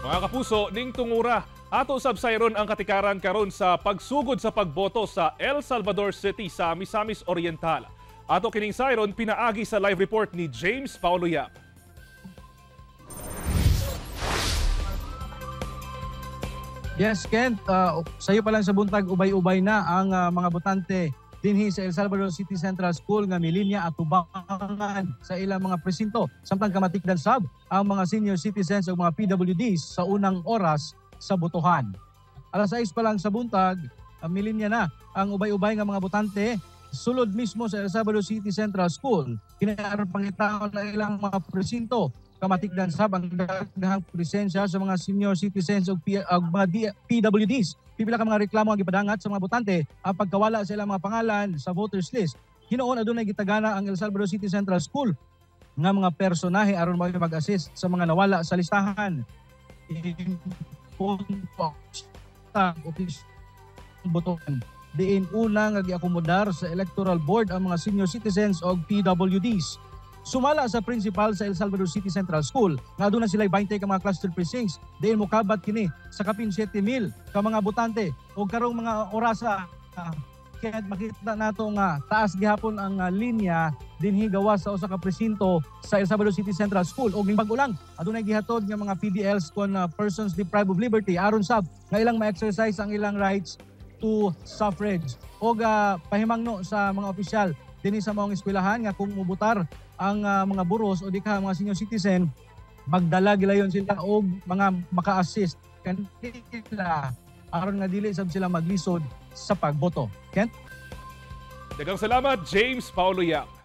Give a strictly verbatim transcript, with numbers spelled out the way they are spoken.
Mga kapuso, ning tungura, ato sabsayron ang katikaran karon sa pagsugod sa pagboto sa El Salvador City sa Misamis Oriental. Ato kining sayron pinaagi sa live report ni James Paulo Yap. Yes, Kent, uh, sayo pa lang sa buntag, ubay-ubay na ang uh, mga botante dinhi sa El Salvador City Central School nga milinya at tubangan sa ilang mga presinto. Samtang kamatikdan sab ang mga senior citizens o mga P W Ds sa unang oras sa botohan. Alas sais pa lang sa buntag, uh, milinya na ang ubay-ubay nga mga botante sulod mismo sa El Salvador City Central School. Kinaaron pangitaon na ilang mga presinto. Kamatikdan sab ang daghang presensya sa mga senior citizens o mga P W Ds. Pipila ka mga reklamo ang gipadangat sa mga botante ang pagkawala sa ilang mga pangalan sa voters list. Hinoon adunay gitagana ang El Salvador City Central School nga mga personahe aron mao mag-assist sa mga nawala sa listahan. Botohan. Diin una nga giakomodar sa electoral board ang mga senior citizens o P W Ds. Sumala sa principal sa El Salvador City Central School, nga doon na sila twenty ka mga cluster precincts, diin mo kabat kini sa kapin seven mil ka mga botante o karong mga orasa. Uh, kaya makita nato nga taas gihapon ang uh, linya dinhi gawas sa usa ka presinto sa El Salvador City Central School. O ning bag-o lang adunay gihatod nga mga P D Ls kon uh, persons deprived of liberty aron sab nga ilang ma-exercise ang ilang rights to suffrage. O uh, pahimangno sa mga opisyal dinhi sa mga eskwelahan nga kung mubutar ang uh, mga buros o di ka mga senior citizen, magdala gilayon sila og mga maka-assist kanila aron nga dili sab sila maglisod sa pagboto. Kent? Daghang salamat, James Paulo Yap.